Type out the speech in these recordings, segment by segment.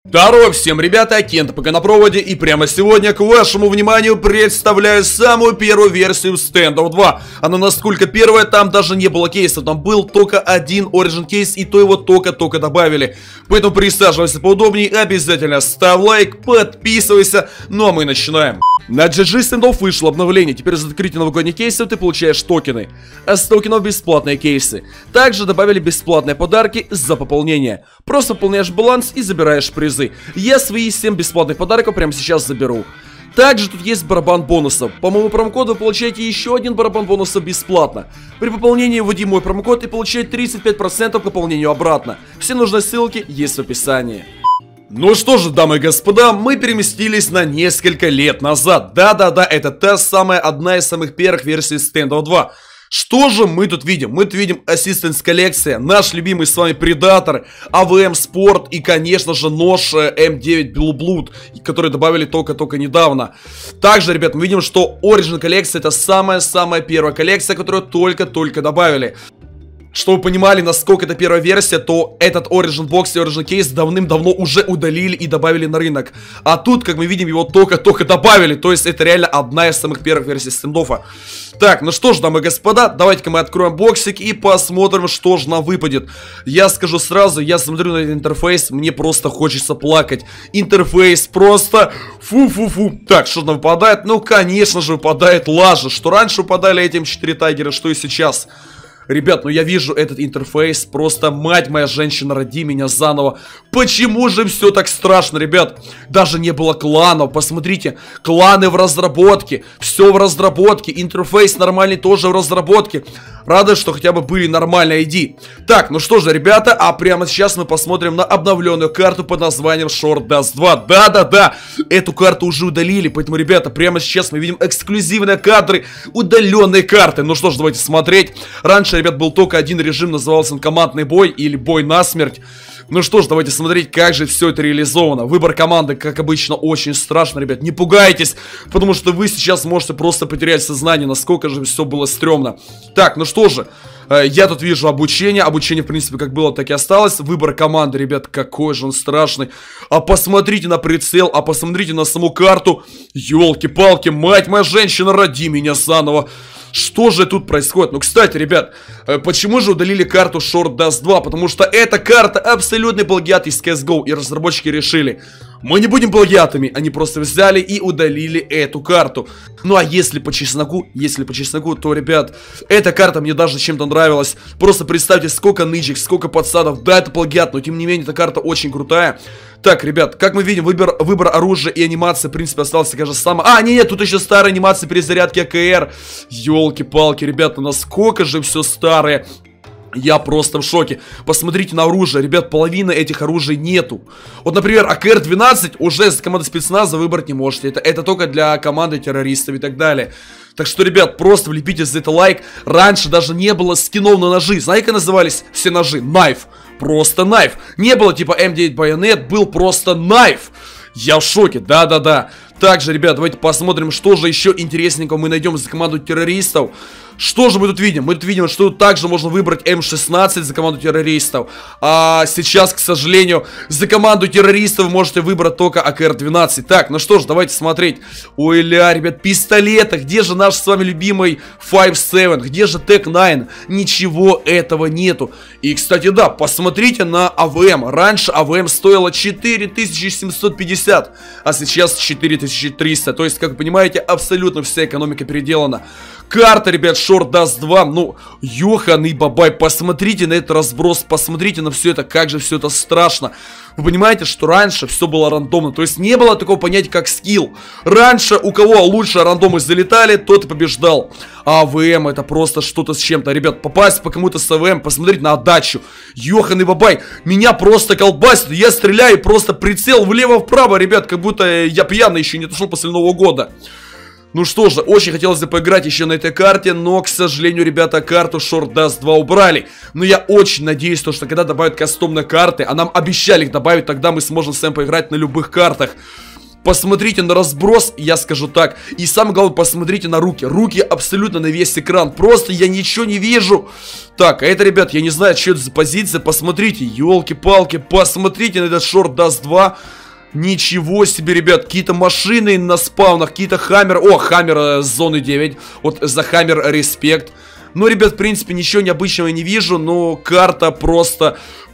Здорово всем, ребята, Кент пока на проводе, и прямо сегодня к вашему вниманию представляю самую первую версию Standoff 2. Она насколько первая, там даже не было кейсов, там был только один Origin кейс, и то его только-только добавили. Поэтому присаживайся поудобнее, обязательно ставь лайк, подписывайся, ну а мы начинаем. На GG Standoff вышло обновление, теперь за открытие новогодних кейсов ты получаешь токены, а с токенов бесплатные кейсы. Также добавили бесплатные подарки за пополнение. Просто пополняешь баланс и забираешь призы. Я свои 7 бесплатных подарков прямо сейчас заберу. Также тут есть барабан бонусов. По моему промокоду вы получаете еще один барабан бонусов бесплатно. При пополнении вводи мой промокод и получаете 35% к пополнению обратно. Все нужные ссылки есть в описании. Ну что же, дамы и господа, мы переместились на несколько лет назад. Да-да-да, это та самая, одна из самых первых версий Standoff 2. Что же мы тут видим? Мы тут видим Assistance коллекция, наш любимый с вами Predator, AVM Sport и, конечно же, нож M9 Blue Blood, который добавили только-только недавно. Также, ребят, мы видим, что Origin коллекция — это самая-самая первая коллекция, которую только-только добавили. Чтобы вы понимали, насколько это первая версия, то этот Origin Box и Origin Case давным-давно уже удалили и добавили на рынок. А тут, как мы видим, его только-только добавили. То есть это реально одна из самых первых версий стендоффа. Так, ну что ж, дамы и господа, давайте-ка мы откроем боксик и посмотрим, что же нам выпадет. Я скажу сразу, я смотрю на этот интерфейс, мне просто хочется плакать. Интерфейс просто фу-фу-фу. Так, что же нам выпадает? Ну, конечно же, выпадает лажа. Что раньше выпадали этим 4 тайгера, что и сейчас. Ребят, ну я вижу этот интерфейс, просто, мать моя женщина, роди меня заново. Почему же все так страшно, ребят? Даже не было кланов, посмотрите, кланы в разработке, все в разработке, интерфейс нормальный тоже в разработке. Рада, что хотя бы были нормальные ID. Так, ну что же, ребята, а прямо сейчас мы посмотрим на обновленную карту под названием Short Dust 2. Да-да-да, эту карту уже удалили, поэтому, ребята, прямо сейчас мы видим эксклюзивные кадры удаленной карты. Ну что ж, давайте смотреть. Раньше, ребят, был только один режим, назывался он командный бой или бой насмерть. Ну что ж, давайте смотреть, как же все это реализовано. Выбор команды, как обычно, очень страшно, ребят. Не пугайтесь, потому что вы сейчас можете просто потерять сознание, насколько же все было стрёмно. Так, ну что же, я тут вижу обучение. Обучение, в принципе, как было, так и осталось. Выбор команды, ребят, какой же он страшный. А посмотрите на прицел, а посмотрите на саму карту. Ёлки-палки, мать моя женщина, роди меня заново. Что же тут происходит? Ну, кстати, ребят, почему же удалили карту Short Dust 2? Потому что эта карта абсолютный плагиат из CSGO, и разработчики решили: мы не будем плагиатами. Они просто взяли и удалили эту карту. Ну, а если по чесноку, то, ребят, эта карта мне даже чем-то нравилась. Просто представьте, сколько нычек, сколько подсадов. Да, это плагиат, но тем не менее, эта карта очень крутая. Так, ребят, как мы видим, выбор оружия и анимации, в принципе, остался такая же самая. А, нет, тут еще старая анимация перезарядки АКР. Ёлки-палки, ребята, насколько же все старое. Я просто в шоке. Посмотрите на оружие, ребят, половины этих оружий нету. Вот, например, АКР-12 уже с командой спецназа выбрать не можете. Это только для команды террористов и так далее. Так что, ребят, просто влепите за это лайк. Раньше даже не было скинов на ножи. Знаете, как назывались все ножи? Knife. Просто Knife. Не было типа M9 Bayonet, был просто Knife. Я в шоке, да-да-да. Также, ребят, давайте посмотрим, что же еще интересненького мы найдем за команду террористов. Что же мы тут видим? Мы тут видим, что тут также можно выбрать М16 за команду террористов. А сейчас, к сожалению, за команду террористов вы можете выбрать только АКР-12. Так, ну что ж, давайте смотреть. Ой-ля, ребят, пистолеты. Где же наш с вами любимый 5.7? Где же Tech-9? Ничего этого нету. И, кстати, да, посмотрите на АВМ. Раньше АВМ стоило 4750, а сейчас 4300. То есть, как вы понимаете, абсолютно вся экономика переделана. Карта, ребят, Short Dust 2, ну, ёханый бабай, посмотрите на этот разброс, посмотрите на все это, как же все это страшно. Вы понимаете, что раньше все было рандомно, то есть не было такого понятия, как скилл. Раньше у кого лучше рандомы залетали, тот и побеждал. А АВМ это просто что-то с чем-то. Ребят, попасть по кому-то с АВМ, посмотреть на отдачу. Ёханый бабай, меня просто колбасит, я стреляю, просто прицел влево-вправо, ребят, как будто я пьяный еще не отошел после Нового года. Ну что же, очень хотелось бы поиграть еще на этой карте, но, к сожалению, ребята, карту Short Dust 2 убрали. Но я очень надеюсь, что когда добавят кастомные карты, а нам обещали их добавить, тогда мы сможем с вами поиграть на любых картах. Посмотрите на разброс, я скажу так. И самое главное, посмотрите на руки. Руки абсолютно на весь экран. Просто я ничего не вижу. Так, а это, ребят, я не знаю, что это за позиция. Посмотрите, елки-палки, посмотрите на этот шорт Даст 2. Ничего себе, ребят, какие-то машины на спаунах, какие-то Хаммер. О, Хаммер с зоны 9. Вот за Хаммер респект. Ну, ребят, в принципе, ничего необычного не вижу, но карта просто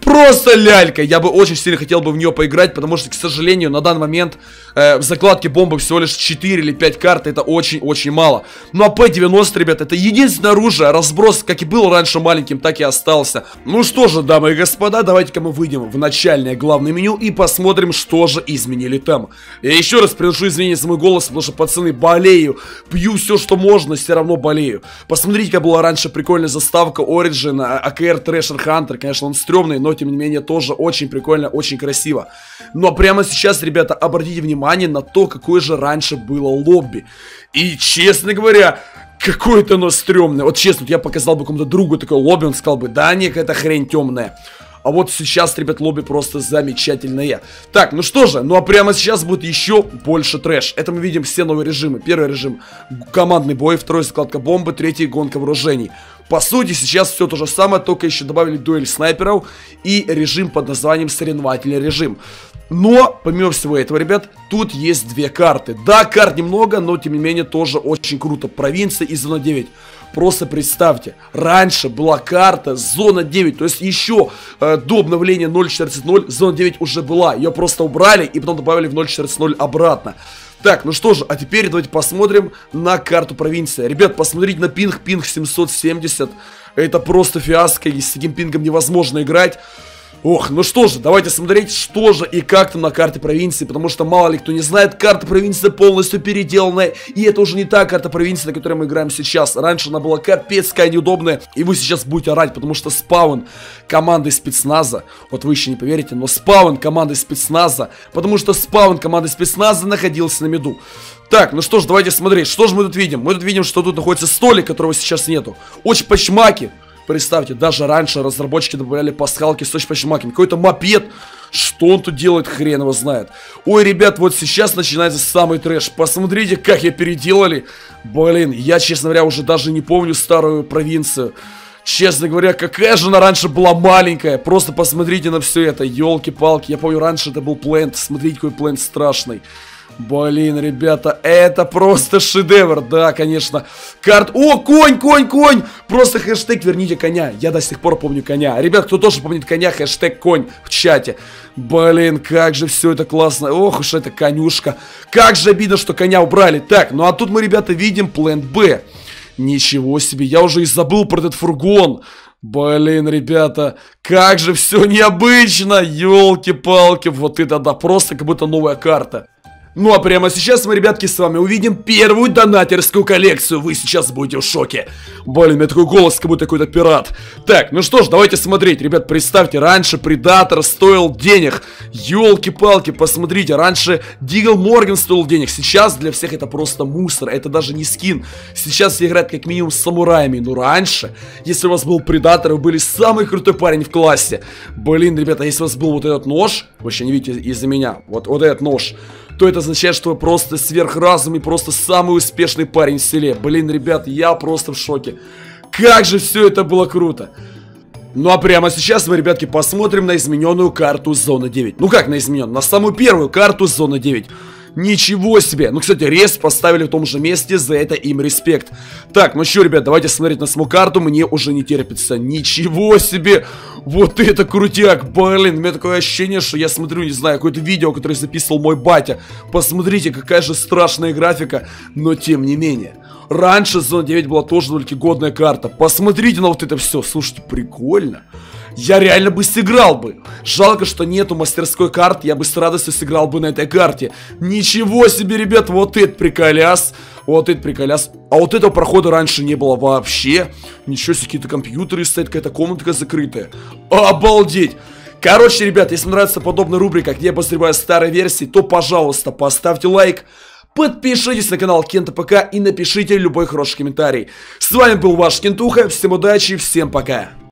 лялька. Я бы очень сильно хотел бы в нее поиграть, потому что, к сожалению, на данный момент в закладке бомбы всего лишь 4 или 5 карт. Это очень-очень мало. Ну, а P90, ребят, это единственное оружие. Разброс, как и был раньше маленьким, так и остался. Ну что же, дамы и господа, давайте-ка мы выйдем в начальное главное меню и посмотрим, что же изменили там. Я еще раз приношу извинения за мой голос, потому что, пацаны, болею. Пью все, что можно, все равно болею. Посмотрите, как была раньше прикольная заставка Origin, AKR Treasure Hunter. Конечно, он стрёмный, но тем не менее тоже очень прикольно, очень красиво. Но прямо сейчас, ребята, обратите внимание на то, какое же раньше было лобби. И, честно говоря, какое-то оно стрёмное. Вот честно, вот я показал бы какому-то другу такое лобби, он сказал бы, да не, какая-то хрень темная. А вот сейчас, ребят, лобби просто замечательное. Так, ну что же, ну а прямо сейчас будет еще больше трэш. Это мы видим все новые режимы. Первый режим — командный бой, второй — закладка бомбы, третий — гонка вооружений. По сути, сейчас все то же самое, только еще добавили дуэль снайперов и режим под названием соревновательный режим. Но, помимо всего этого, ребят, тут есть две карты. Да, карт немного, но тем не менее тоже очень круто. Провинция и зона 9. Просто представьте, раньше была карта зона 9, то есть еще до обновления 0.14.0 зона 9 уже была. Ее просто убрали и потом добавили в 0.14.0 обратно. Так, ну что же, а теперь давайте посмотрим на карту провинции. Ребят, посмотрите на пинг 770. Это просто фиаско, и с таким пингом невозможно играть. Ох, ну что же, давайте смотреть, что же и как там на карте провинции, потому что мало ли кто не знает, карта провинции полностью переделанная, и это уже не та карта провинции, на которой мы играем сейчас. Раньше она была капец какая неудобная, и вы сейчас будете орать, потому что спаун команды спецназа, вот вы еще не поверите, но спаун команды спецназа, потому что спаун команды спецназа находился на миду. Так, ну что ж, давайте смотреть, что же мы тут видим? Мы тут видим, что тут находится столик, которого сейчас нету. Очень почмаки. Представьте, даже раньше разработчики добавляли пасхалки с точно-почмаками. Какой-то мопед. Что он тут делает, хрен его знает. Ой, ребят, вот сейчас начинается самый трэш. Посмотрите, как ее переделали. Блин, я, честно говоря, уже даже не помню старую провинцию. Честно говоря, какая же она раньше была маленькая. Просто посмотрите на все это. Ёлки-палки, я помню, раньше это был плент. Смотрите, какой плент страшный. Блин, ребята, это просто шедевр, да, конечно. О, конь, конь, конь! Просто хэштег «Верните коня». Я до сих пор помню коня. Ребят, кто тоже помнит коня, хэштег «Конь» в чате. Блин, как же все это классно. Ох уж это конюшка. Как же обидно, что коня убрали. Так, ну а тут мы, ребята, видим план Б. Ничего себе, я уже и забыл про этот фургон. Блин, ребята, как же все необычно. Ёлки-палки, вот это да, просто как будто новая карта. Ну а прямо сейчас мы, ребятки, с вами увидим первую донатерскую коллекцию. Вы сейчас будете в шоке. Блин, у меня такой голос, как будто какой-то пират. Так, ну что ж, давайте смотреть. Ребят, представьте, раньше Предатор стоил денег. Ёлки-палки, посмотрите, раньше Дигл Морган стоил денег. Сейчас для всех это просто мусор, это даже не скин. Сейчас все играют как минимум с самураями. Но раньше, если у вас был Предатор, вы были самый крутой парень в классе. Блин, ребята, если у вас был вот этот нож, вы еще не видите из-за меня, вот этот нож, то это означает, что вы просто сверхразум и просто самый успешный парень в селе. Блин, ребят, я просто в шоке. Как же все это было круто. Ну а прямо сейчас мы, ребятки, посмотрим на измененную карту Зоны 9. Ну как на измененную? На самую первую карту Зоны 9. Ничего себе! Ну, кстати, рез поставили в том же месте, за это им респект. Так, ну что, ребят, давайте смотреть на саму карту, мне уже не терпится. Ничего себе! Вот это крутяк! Блин, у меня такое ощущение, что я смотрю, не знаю, какое-то видео, которое записывал мой батя. Посмотрите, какая же страшная графика, но тем не менее. Раньше Зона 9 была тоже довольно годная карта. Посмотрите на вот это все. Слушайте, прикольно. Я реально бы сыграл бы. Жалко, что нету мастерской карты. Я бы с радостью сыграл бы на этой карте. Ничего себе, ребят, вот это приколяс. Вот это приколяс. А вот этого прохода раньше не было вообще. Ничего себе, какие-то компьютеры стоят, какая-то комнатка закрытая. Обалдеть. Короче, ребят, если вам нравится подобная рубрика, где я обозреваю старые версии, то, пожалуйста, поставьте лайк. Подпишитесь на канал Кента ПК и напишите любой хороший комментарий. С вами был ваш Кентуха. Всем удачи, всем пока.